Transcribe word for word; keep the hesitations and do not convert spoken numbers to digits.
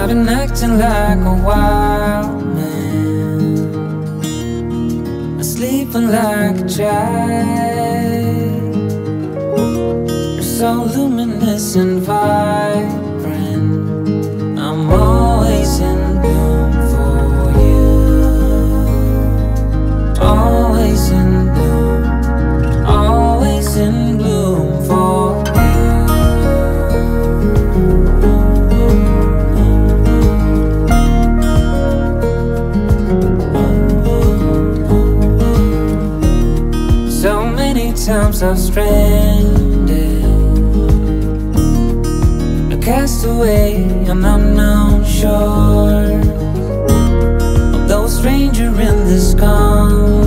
been acting like a wild man, sleeping like a child. You're so luminous and vibrant, I'm always in bloom for you. Always in bloom, always in bloom for you. So many times I've stranded, a castaway on unknown shore, although a stranger in this calm.